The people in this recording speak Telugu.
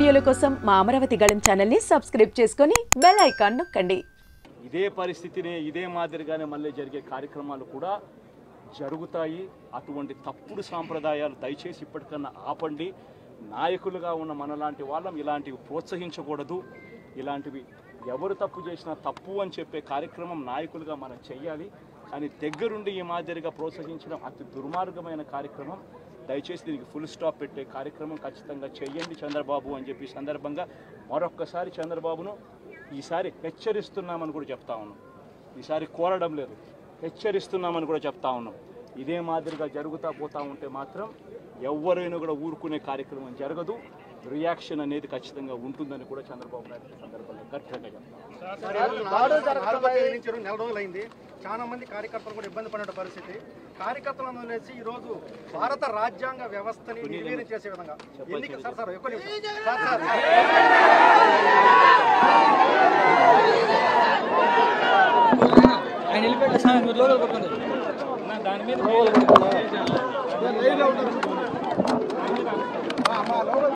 వీడియోల కోసం మా అమరావతి గళం ఛానల్ ని సబ్స్క్రైబ్ చేసుకొని బెల్ ఐకాన్ నొక్కండి. ఇదే పరిస్థితినే ఇదే మాదిరిగానే మళ్ళీ జరిగే కార్యక్రమాలు కూడా జరుగుతాయి. అటువంటి తప్పుడు సాంప్రదాయాలు దయచేసి ఇప్పటికన్నా ఆపండి. నాయకులుగా ఉన్న మనలాంటి వాళ్ళం ఇలాంటివి ప్రోత్సహించకూడదు. ఇలాంటివి ఎవరు తప్పు చేసినా తప్పు అని చెప్పే కార్యక్రమం నాయకులుగా మనం చెయ్యాలి. కానీ దగ్గరుండి ఈ మాదిరిగా ప్రోత్సహించడం అతి దుర్మార్గమైన కార్యక్రమం. దయచేసి దీనికి ఫుల్ స్టాప్ పెట్టే కార్యక్రమం ఖచ్చితంగా చెయ్యండి చంద్రబాబు అని చెప్పి సందర్భంగా మరొక్కసారి చంద్రబాబును ఈసారి హెచ్చరిస్తున్నామని కూడా చెప్తా ఉన్నాం. ఈసారి కోరడం లేదు, హెచ్చరిస్తున్నామని కూడా చెప్తా ఉన్నాం. ఇదే మాదిరిగా జరుగుతూ పోతూ ఉంటే మాత్రం ఎవరైనా కూడా ఊరుకునే కార్యక్రమం జరగదు. రియాక్షన్ అనేది ఖచ్చితంగా ఉంటుందని కూడా చంద్రబాబు నాయుడు సందర్భంగా గట్టిగా చెప్తాం. నెల రోజులైంది. చాలా మంది కార్యకర్తలు కూడా ఇబ్బంది పడిన పరిస్థితి. కార్యకర్తలను వదిలేసి ఈ రోజు భారత రాజ్యాంగ వ్యవస్థని నిర్వీర్యం చేసే విధంగా దాని మీద